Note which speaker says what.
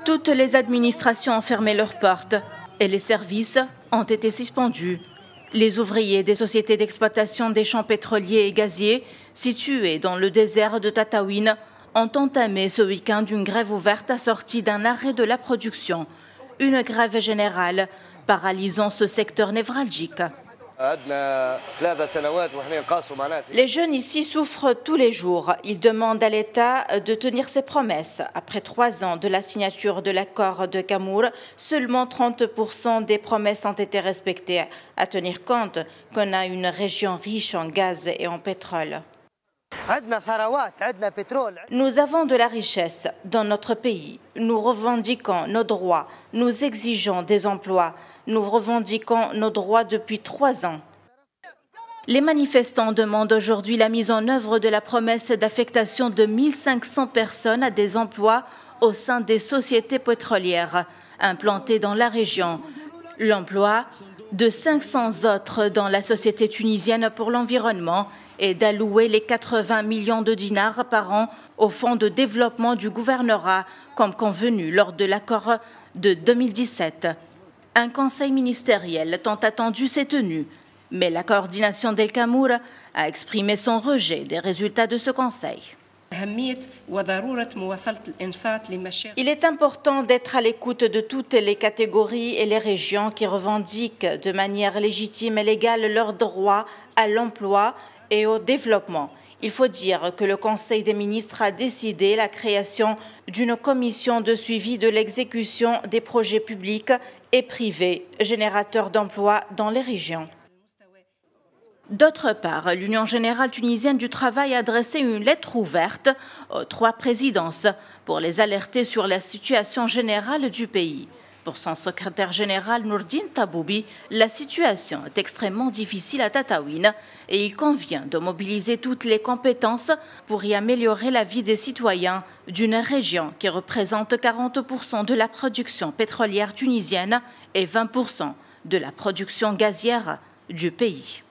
Speaker 1: Toutes les administrations ont fermé leurs portes et les services ont été suspendus. Les ouvriers des sociétés d'exploitation des champs pétroliers et gaziers situés dans le désert de Tataouine ont entamé ce week-end une grève ouverte assortie d'un arrêt de la production. Une grève générale paralysant ce secteur névralgique. Les jeunes ici souffrent tous les jours. Ils demandent à l'État de tenir ses promesses. Après 3 ans de la signature de l'accord de Camour, seulement 30% des promesses ont été respectées. À tenir compte qu'on a une région riche en gaz et en pétrole. Nous avons de la richesse dans notre pays. Nous revendiquons nos droits. Nous exigeons des emplois. Nous revendiquons nos droits depuis 3 ans. Les manifestants demandent aujourd'hui la mise en œuvre de la promesse d'affectation de 1500 personnes à des emplois au sein des sociétés pétrolières implantées dans la région. L'emploi de 500 autres dans la Société tunisienne pour l'environnement et d'allouer les 80 millions de dinars par an au fonds de développement du gouvernorat, comme convenu lors de l'accord de 2017. Un conseil ministériel tant attendu s'est tenu, mais la coordination d'El Camour a exprimé son rejet des résultats de ce conseil. Il est important d'être à l'écoute de toutes les catégories et les régions qui revendiquent de manière légitime et légale leurs droits à l'emploi et au développement. Il faut dire que le Conseil des ministres a décidé la création d'une commission de suivi de l'exécution des projets publics et privés générateurs d'emplois dans les régions. D'autre part, l'Union générale tunisienne du travail a adressé une lettre ouverte aux 3 présidences pour les alerter sur la situation générale du pays. Pour son secrétaire général Nourdine Taboubi, la situation est extrêmement difficile à Tataouine et il convient de mobiliser toutes les compétences pour y améliorer la vie des citoyens d'une région qui représente 40% de la production pétrolière tunisienne et 20% de la production gazière du pays.